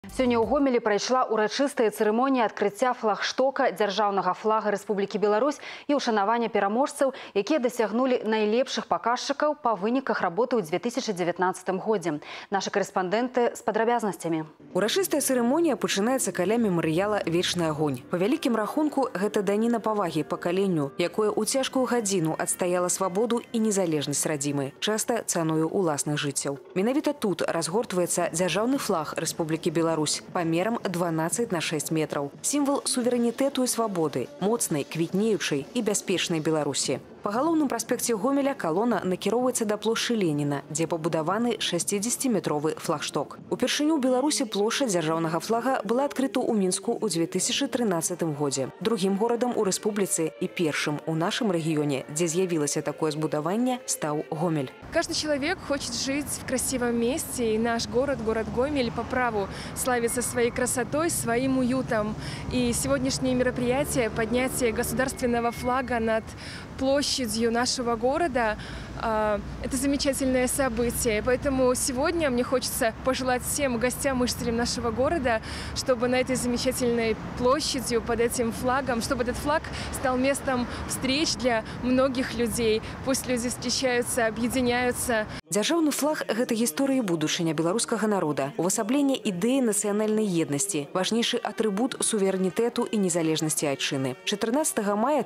Сёння ў Гомелі прайшла ўрачыстая цырымонія адкрыцця флагштока дзяржаўнага флага Рэспублікі Беларусь і ўшанавання пераможцаў, якія дасягнулі найлепшых паказчыкаў па выніках работы ў 2019 годзе. Нашы карэспандэнты з падрабязнасцямі. Урачыстая цырымонія пачынаецца каля мемарыяла «Вечны агонь». Па вялікім рахунку, гэта даніна павагі пакаленню, якое ў цяжкую гадзіну адстаяла свабоду і незалежнасць радзімы, часта цаною уласных жыццяў. Менавіта тут разгортваецца дзяржаўны флаг Рэспублікі Беларусь памерам 12 на 6 метраў. Сімвал суверэнітэту і свабоды, моцнай, квітнеючай і бяспечнай Беларусі. Па галоўным праспекце Гомеля калона накіроўваецца да плошчы Леніна, дзе пабудаваны 60-метровы флагшток. Упершыню ў Беларусі плошча дзяржаўнага флага была адкрыта ў Мінску ў 2013 годзе. Другім горадам у рэспубліцы і першым у нашым рэгіёне, дзе з'явілася такое збудаванне, стаў Гомель. Каждый человек хочет жить в красивом месте, и наш город Гомель, по праву славится своей красотой, своим уютом. И сегодняшнее мероприятие, поднятие государственного флага над площадью нашего города, это замечательное событие. Поэтому сегодня мне хочется пожелать всем гостям и жителям нашего города, чтобы на этой замечательной площадью под этим флагом, чтобы этот флаг стал местом встреч для многих людей. Пусть люди встречаются, объединяются. Дзяржаўны флаг – гэта гісторыя і будучыня беларускага народа, увасабленне ідэі нацыянальнай еднасці, важнейшы атрыбут суверэнітэту і незалежнасці айчыны. 14 мая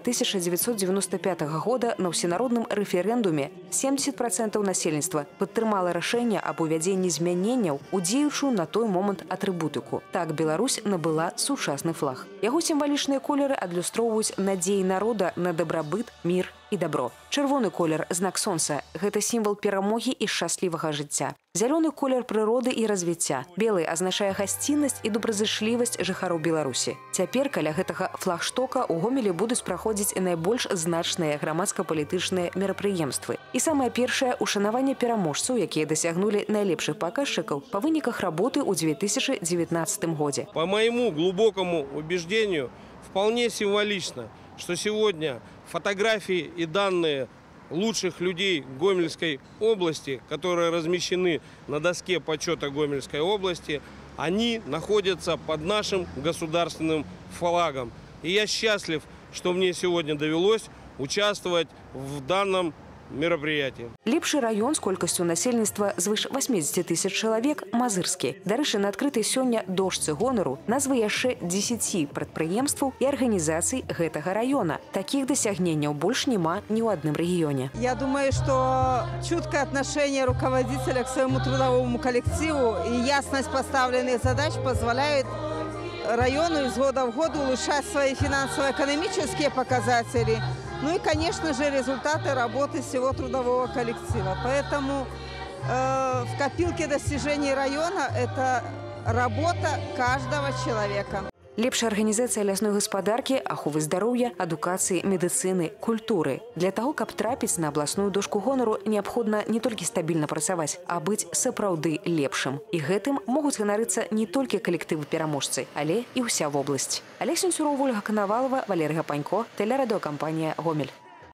1995 года на ўсенародным рэферэндуме 70% насельніцтва падтрымала рашэнне аб увядзенні змяненняў у дзеючую на той момант атрыбутыку. Так Беларусь набыла сучасны флаг. Яго сімвалічныя колеры адлюстроўваюць надзеі народа на дабрабыт, мір і дабро. Чырвоны колер – знак сонца. Гэта сімвал перамогі і шчаслівага жыцця. Зялёны колер прыроды і развіцця. Белы азначае гасціннасць і добразычлівасць жыхароў Беларусі. Цяпер каля гэтага флагштока ў Гомелі будуць праходзіць найбольш значныя грамадска-палітычныя мерапрыемствы. І самае першае – ушанаванне пераможцаў, якія дасягнулі найлепшых паказчыкаў па выніках работы ў 2019 годзе. По моему глубокому убеждению, вполне символично, что сегодня фотографии и данные лучших людей Гомельской области, которые размещены на доске почета Гомельской области, они находятся под нашим государственным флагом. И я счастлив, что мне сегодня довелось участвовать в данном мерапрыятии. Лепшы раён з колькасцю насельніцтва звыш 80 тысяч чалавек – Мазырскі. Дарэчы, на адкрытай сёння дошцы гонару назвы яшчэ 10 прадпрыемстваў і арганізацый гэтага раёна. Такіх дасягненняў больш няма ні ў адным рэгіёне. Я думаю, что чуткое отношение руководителя к своему трудовому коллективу и ясность поставленных задач позволяют району из года в год улучшать свои финансово-экономические показатели. Ну и, конечно же, результаты работы всего трудового коллектива. Поэтому в копилке достижений района это работа каждого человека. Лепшая арганізацыя лясной гаспадаркі, аховы здароўя, адукацыі, медыцыны, культуры. Для таго, каб трапіць на абласную дошку гонару, неабходна не толькі стабільна працаваць, а быць сапраўды лепшым. І гэтым могуць ганарыцца не толькі калектывы-пераможцы, але і ўся вобласць. Алег Сенцюроў, Ольга Канавалова, Валерый Гапанько, тэлерадыёкампанія «Гомель».